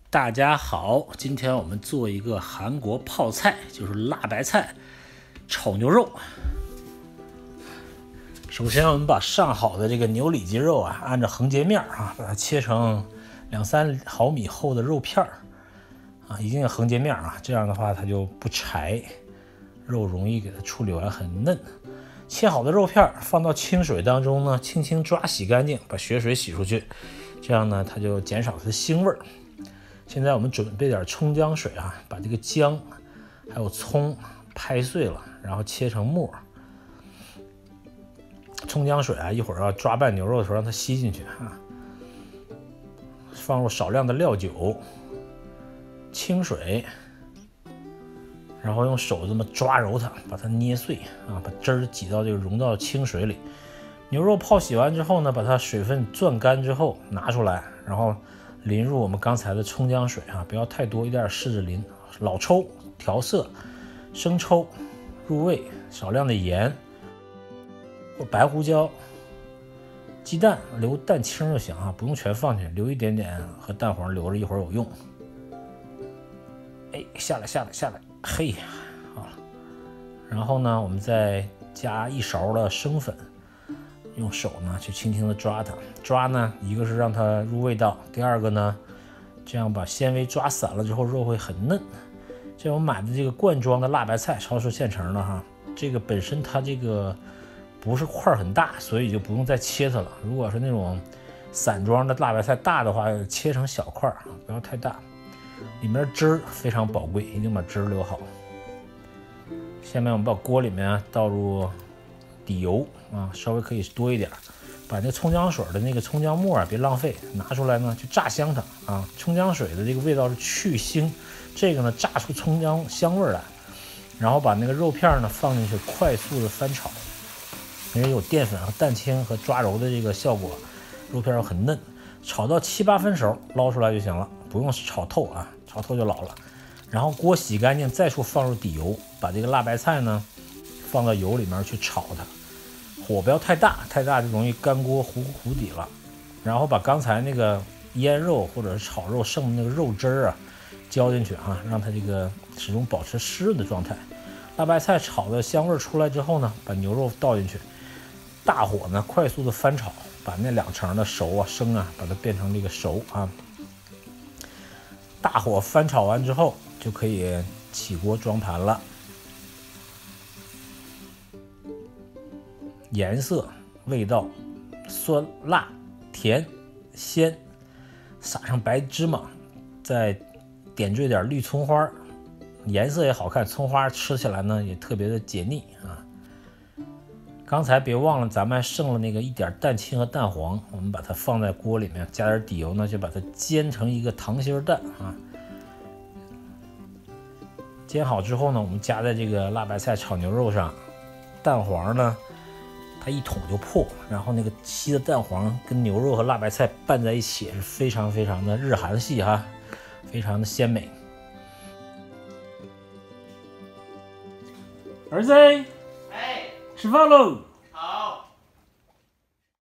大家好，今天我们做一个韩国泡菜，就是辣白菜炒牛肉。首先我们把上好的这个牛里脊肉按照横截面把它切成2-3毫米厚的肉片一定要横截面这样的话它就不柴，肉容易给它处理完很嫩。切好的肉片放到清水当中呢，轻轻抓洗干净，把血水洗出去，这样呢它就减少它的腥味。现在我们准备点葱姜水把这个姜还有葱拍碎了，然后切成末。葱姜水一会儿要抓拌牛肉的时候让它吸进去放入少量的料酒、清水，然后用手这么抓揉它，把它捏碎把汁儿挤到这个融到清水里。牛肉泡洗完之后呢，把它水分攥干之后拿出来，然后淋入我们刚才的葱姜水不要太多，一点试着淋。老抽调色，生抽入味，少量的盐或白胡椒，鸡蛋留蛋清就行不用全放进去，留一点点和蛋黄留着，一会儿有用。下来，嘿，好了。然后呢，我们再加1勺的生粉，用手呢去轻轻的抓它，抓呢一个是让它入味道，第二个呢这样把纤维抓散了之后肉会很嫩。这我买的这个罐装的辣白菜，超市现成的这个本身它这个不是块很大，所以就不用再切它了。如果是那种散装的辣白菜大的话，切成小块不要太大。里面汁儿非常宝贵，一定把汁儿留好。下面我们把锅里面倒入底油稍微可以多一点，把那葱姜水的那个葱姜末别浪费，拿出来呢去炸香它葱姜水的这个味道是去腥，这个呢炸出葱姜香味来，然后把那个肉片呢放进去，快速的翻炒，因为有淀粉和蛋清和抓揉的这个效果，肉片很嫩，炒到7-8分熟捞出来就行了，不用炒透炒透就老了。然后锅洗干净，再处放入底油，把这个辣白菜呢放到油里面去炒它，火不要太大，太大就容易干锅糊底了。然后把刚才那个腌肉或者是炒肉剩的那个肉汁儿浇进去让它这个始终保持湿润的状态。辣白菜炒的香味出来之后呢，把牛肉倒进去，大火呢快速的翻炒，把那2成的熟生把它变成这个熟大火翻炒完之后就可以起锅装盘了。颜色、味道、酸、辣、甜、鲜，撒上白芝麻，再点缀点绿葱花，颜色也好看，葱花吃起来呢也特别的解腻刚才别忘了咱们还剩了那个一点蛋清和蛋黄，我们把它放在锅里面，加点底油呢，就把它煎成一个溏心蛋煎好之后呢，我们加在这个辣白菜炒牛肉上，蛋黄呢它一捅就破，然后那个稀的蛋黄跟牛肉和辣白菜拌在一起，是非常非常的日韩系非常的鲜美。儿子，吃饭喽！